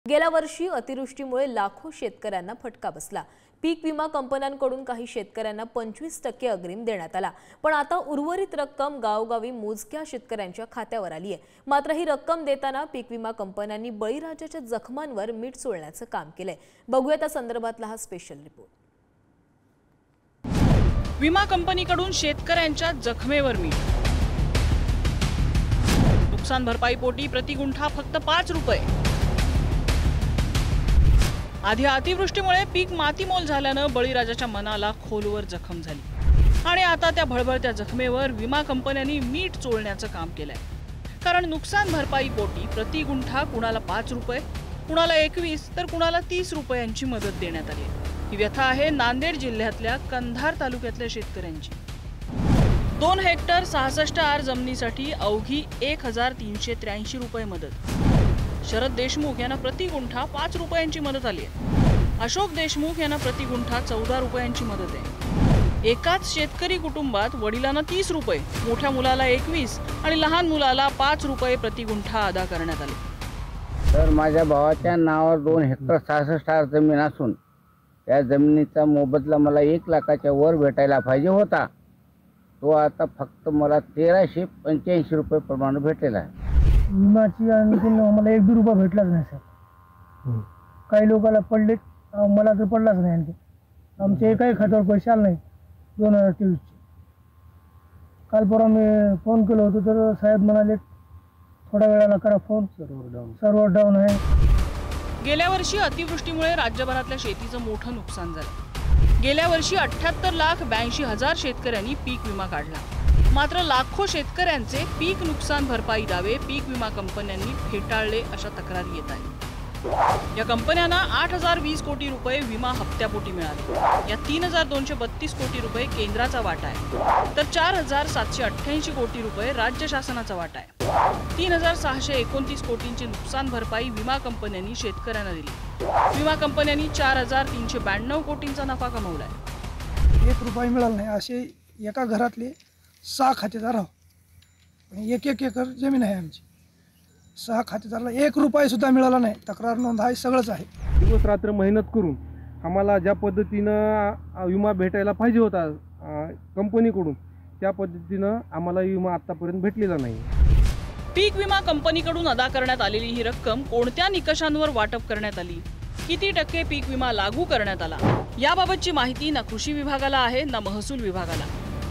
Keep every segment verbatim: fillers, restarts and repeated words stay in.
गेल्या वर्षी अतिवृष्टीमुळे लाखो शेतकऱ्यांना फटका बसला। पीक विमा कंपन्यांकडून काही शेतकऱ्यांना पंचवीस टक्के अग्रिम देण्यात आला, पण आता उर्वरित रक्कम गावगावी मोजक्या शेतकऱ्यांच्या खात्यावर आली आहे। मात्र ही रक्कम देताना पीक विमा कंपन्यांनी बळीराजाच्या जखमांवर मीठ चोळण्याचं काम केलंय। बघूया त्या संदर्भातला हा स्पेशल रिपोर्ट। विमा कंपनीकडून शेतकऱ्यांच्या जखमेवर मीठ। नुकसान भरपाई पोटी प्रति गुंठा फक्त पाच रुपये। आधी अतिवृष्टीमुळे पीक मातीमोल झाल्यानं बळीराजाच्या मनाला खोलवर जखम झाली आणि आता त्या भळभळत्या जखमेवर विमा कंपन्यांनी मीठ चोळण्याचं काम केलंय। कारण नुकसान भरपाई पोटी प्रति गुंठा कुणाला पाच रुपये, कुणाला एकवीस तर कुणाला तीस रुपयांची मदत देण्यात आली आहे। ही व्यथा आहे नांदेड जिल्ह्यातल्या कंधार तालुक्यातल्या शेतकऱ्यांची। दोन हेक्टर सहासष्ट आर जमिनीसाठी अवघी एक हजार तीनशे त्र्याऐंशी रुपये मदत। शरद देशमुख यांना प्रति गुंठा पाच रुपयांची मदत आली आहे। अशोक देशमुख यांना प्रति गुंठा चौदा रुपयांची मदत आहे। एकाच शेतकरी कुटुंबात वडिलांना तीस रुपये, मोठ्या मुलाला एकवीस आणि लहान मुलाला पाच रुपये प्रति गुंठा अदा करण्यात आले। तर माझ्या भावाच्या नावावर दोन हेक्टर सहासष्ट आर जमीन असून त्या जमिनीचा मोबदला मला एक लाखाच्या वर भेटायला पाहिजे होता। तो आता फक्त मला तेराशे पंच्याऐंशी रुपये प्रमाणे भेटलेला आहे। विमाची आणखीन मला एक बी रुपया भेटलाच नाही सर। काही लोकांना पडले, मला तर पडलाच नाही। आणखी आमच्या एकाही खात्यावर पैसे आले नाही दोन हजार तेवीसचे। काल परवा मी फोन केला होता तर साहेब म्हणाले थोड्या वेळाला करा phone, server down server down आहे। गेल्या वर्षी अतिवृष्टीमुळे राज्यभरातल्या शेतीचं मोठं नुकसान झालं। गेल्या वर्षी अठ्ठ्याहत्तर लाख ब्याऐंशी हजार शेतकऱ्यांनी पीक विमा काढला। मात्र लाखो शेतकऱ्यांचे पीक नुकसान भरपाई दावे पीक विमा कंपन्यांनी फेटाळले अशा तक्रारी येत आहेत। या कंपन्यांना आठ हजार वीस कोटी रुपये विमा हप्त्यापोटी मिळाले। या तीन हजार दोनशे बत्तीस कोटी रुपये केंद्राचा वाटा आहे, तर चार हजार सातशे अठ्ठ्याऐंशी कोटी रुपये राज्य शासनाचा वाटा आहे। तीन हजार सहाशे एकोणतीस कोटींची नुकसान भरपाई विमा कंपन्यांनी शेतकऱ्यांना दिली। विमा कंपन्यांनी चार हजार तीनशे ब्याण्णव कोटींचा नफा कमवलाय। एक रुपया मिळाला नाही असे एका घरातले सहा खातेदार आहोत। एक एक एकर जमीन आहे आमची। सहा खातेदाराला एक रुपया सुद्धा मिळाला नाही। तक्रार नोंद आहे, सगळंच आहे। दिवस रात्र मेहनत करून आम्हाला ज्या पद्धतीनं विमा भेटायला पाहिजे होता कंपनीकडून, त्या पद्धतीनं आम्हाला विमा आतापर्यंत भेटलेला नाही। पीक विमा कंपनीकडून अदा करण्यात आलेली ही रक्कम कोणत्या निकषांवर वाटप करण्यात आली, किती टक्के पीक विमा लागू करण्यात आला, याबाबतची माहिती ना कृषी विभागाला आहे ना महसूल विभागाला।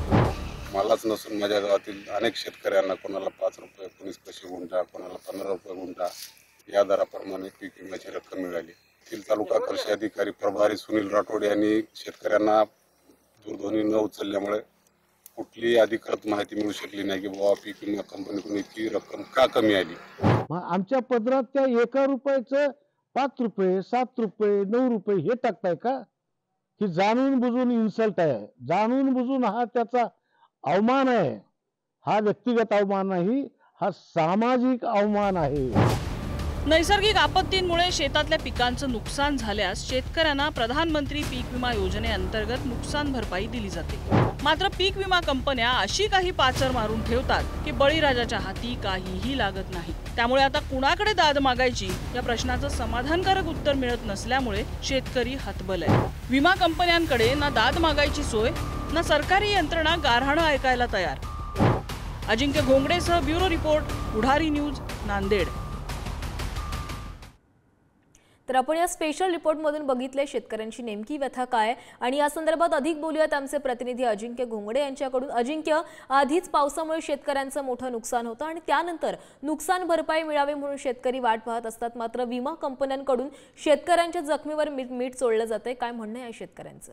मलाच नसून माझ्या गावातील अनेक शेतकऱ्यांना कोणाला पाच रुपये, कोणीस पैसे गुंठा, कोणाला पंधरा रुपये गुंठा या दराप्रमाणे पीक विम्याची रक्कम मिळाली। येथील तालुका कृषी अधिकारी प्रभारी सुनील राठोड यांनी शेतकऱ्यांना दूरध्वनी न उचलल्यामुळे कुठलीही अधिकृत माहिती मिळू शकली नाही की बाबा पीक विमा कंपनीकडून इतकी रक्कम का कमी आली। आमच्या पदरात त्या एका रुपयाचं पाच रुपये, सात रुपये, नऊ रुपये हे टाकताय का? ही जाणून बुजून इन्सल्ट आहे, जाणून बुजून हा त्याचा अवमान आहे। हा व्यक्तिगत अवमान नाही, हा सामाजिक अवमान आहे। नैसर्गिक आपत्तींमुळे शेतातल्या पिकांचं नुकसान झाल्यास शेतकऱ्यांना प्रधानमंत्री पीक विमा योजनेअंतर्गत नुकसान भरपाई दिली जाते। मात्र पीक विमा कंपन्या अशी काही पाचर मारून ठेवतात की बळीराजाच्या हाती काहीही लागत नाही। त्यामुळे आता कुणाकडे दाद मागायची या प्रश्नाचं समाधानकारक उत्तर मिळत नसल्यामुळे शेतकरी हतबल आहे। विमा कंपन्यांकडे ना दाद मागायची सोय ना सरकारी यंत्रणा गारहाणं ऐकायला तयार। अजिंक्य घोंगडेसह bureau report, Pudhari news, Nanded. तर आपण या स्पेशल रिपोर्टमधून बघितले शेतकऱ्यांची नेमकी व्यथा काय आणि या संदर्भात अधिक बोलूयात आमचे प्रतिनिधी अजिंक्य घोंगडे यांच्याकडून। अजिंक्य, आधीच पावसामुळे शेतकऱ्यांचं मोठं नुकसान होतं आणि त्यानंतर नुकसान भरपाई मिळावी म्हणून शेतकरी वाट पाहत असतात। मात्र विमा कंपन्यांकडून शेतकऱ्यांच्या जखमीवर मीठ मीठ चोळलं जातंय, काय म्हणणं आहे शेतकऱ्यांचं?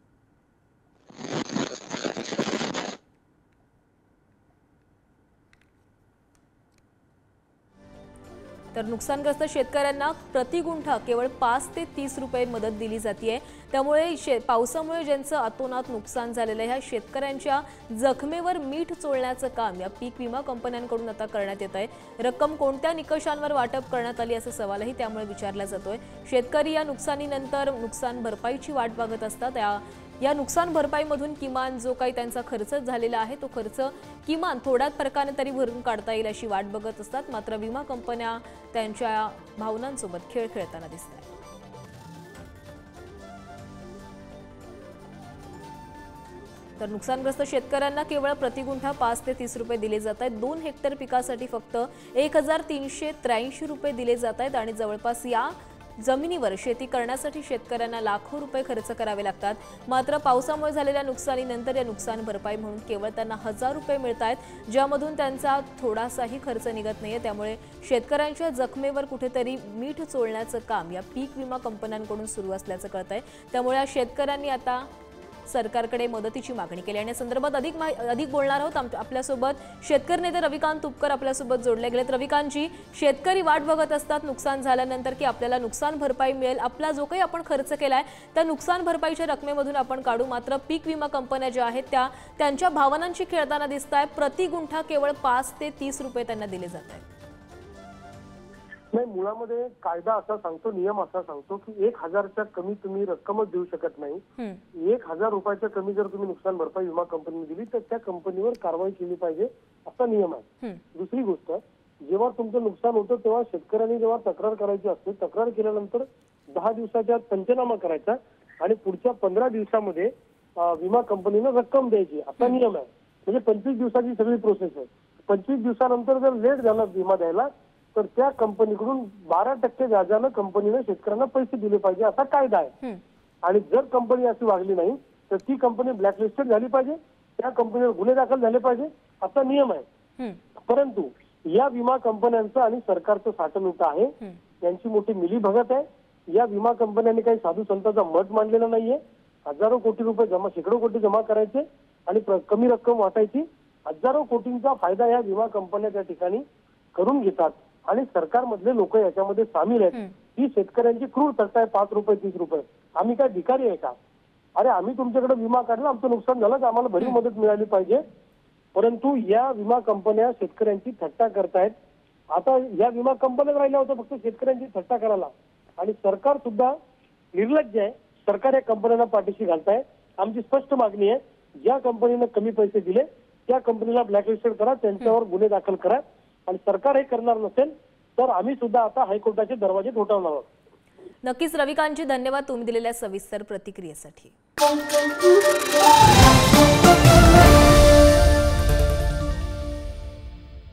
तर नुकसानग्रस्त शेतकऱ्यांना प्रति गुंठा केवळ पाच ते तीस रुपये मदत दिली जाते। त्यामुळे शे पावसामुळे ज्यांचं अतोनात नुकसान झालेलं आहे ह्या शेतकऱ्यांच्या जखमेवर मीठ चोळण्याचं काम या पीक विमा कंपन्यांकडून आता करण्यात येत आहे। रक्कम कोणत्या निकषांवर वाटप करण्यात आली असा सवालही त्यामुळे विचारला जातोय। शेतकरी या नुकसानीनंतर नुकसान भरपाईची वाट बघत असतात। या या नुकसान भरपाईमधून किमान जो काही त्यांचा खर्च झालेला आहे तो खर्च किमान थोड्याच फरकाने तरी भरून काढता येईल अशी वाट बघत असतात। मात्र विमा कंपन्या त्यांच्या भावनांसोबत खेळ खेळताना दिसतात। तर नुकसानग्रस्त शेतकऱ्यांना केवळ प्रतिगुंठा पाच ते तीस रुपये दिले जात आहेत। दोन हेक्टर पिकासाठी फक्त एक हजार तीनशे त्र्याऐंशी रुपये दिले जात आहेत आणि जवळपास या जमिनीवर शेती करण्यासाठी शेतकऱ्यांना लाखो रुपये खर्च करावे लागतात। मात्र पावसामुळे झालेल्या नुकसानीनंतर या नुकसान भरपाई म्हणून केवळ त्यांना हजार रुपये मिळत आहेत, ज्यामधून त्यांचा थोडासाही खर्च निघत नाहीये। त्यामुळे शेतकऱ्यांच्या जखमेवर कुठेतरी मीठ चोळण्याचं काम या पीक विमा कंपन्यांकडून सुरू असल्याचं कळतंय। त्यामुळे या शेतकऱ्यांनी आता सरकारकडे मदतीची मागणी केली आणि संदर्भात अधिक अधिक बोलणार आहोत। आपल्यासोबत शेतकरी नेते रविकांत तुपकर आपल्यासोबत जोडले गेलेत। रविकांतजी, शेतकरी वाट बघत असतात नुकसान झाल्यानंतर की आपल्याला नुकसान भरपाई मिळेल, आपला जो काही आपण खर्च केलाय त्या नुकसान भरपाईच्या रकमेमधून आपण काढू। मात्र पीक विमा कंपन्या ज्या आहेत त्या त्यांच्या भावनांशी खेळताना दिसतायत। प्रति गुंठा केवळ पाच ते तीस रुपये त्यांना दिले जात आहेत। नाही, मुळामध्ये कायदा असा सांगतो, नियम असा सांगतो की एक हजारच्या कमी तुम्ही रक्कमच देऊ शकत नाही। एक हजार रुपयाच्या कमी जर तुम्ही नुकसान भरपाई विमा कंपनीने दिली तर त्या कंपनीवर कारवाई केली पाहिजे असा नियम आहे। दुसरी गोष्ट, जेव्हा तुमचं नुकसान होतं तेव्हा शेतकऱ्यांनी जेव्हा तक्रार करायची असते, तक्रार केल्यानंतर दहा दिवसाच्या आत पंचनामा करायचा आणि पुढच्या पंधरा दिवसामध्ये विमा कंपनीनं रक्कम द्यायची असा नियम आहे। म्हणजे पंचवीस दिवसाची सगळी प्रोसेस आहे। पंचवीस दिवसानंतर जर लेट झाला विमा द्यायला तर त्या कंपनीकडून बारा टक्के व्याजानं कंपनीने शेतकऱ्यांना पैसे दिले पाहिजे असा कायदा आहे। आणि जर कंपनी अशी वागली नाही तर ती कंपनी ब्लॅकलिस्टेड झाली पाहिजे, त्या कंपनीवर गुन्हे दाखल झाले पाहिजे असा नियम आहे। परंतु या विमा कंपन्यांचं आणि सरकारचं साठवणूक आहे, यांची मोठी मिलीभगत आहे। या विमा कंपन्यांनी काही साधू संतांचा मत मांडलेला नाहीये। हजारो कोटी रुपये जमा शेकडो कोटी जमा करायचे आणि कमी रक्कम वाटायची। हजारो कोटींचा फायदा या विमा कंपन्या त्या ठिकाणी करून घेतात आणि सरकारमधले लोक याच्यामध्ये सामील आहेत। ही शेतकऱ्यांची क्रूर थट्टा आहे। पाच रुपये तीस रुपये आम्ही काय भिकारी आहे का? अरे आम्ही तुमच्याकडे विमा काढला, आमचं नुकसान झालं तर आम्हाला भरीव मदत मिळाली पाहिजे। परंतु या विमा कंपन्या शेतकऱ्यांची थट्टा करतायत। आता या विमा कंपन्या राहिल्या होत्या फक्त शेतकऱ्यांची थट्टा करायला आणि सरकार सुद्धा निर्लज्ज आहे। सरकार या कंपन्यांना पाठीशी घालताय। आमची स्पष्ट मागणी आहे, ज्या कंपनीने कमी पैसे दिले त्या कंपनीला ब्लॅकलिस्टेड करा, त्यांच्यावर गुन्हे दाखल करा आणि सरकार हे करणार नसेल तर आम्ही सुद्धा आता हायकोर्टाचे दरवाजे ठोठावणार आहोत। नक्कीच रविकांतजी, धन्यवाद तुम्ही दिलेल्या सविस्तर प्रतिक्रियेसाठी।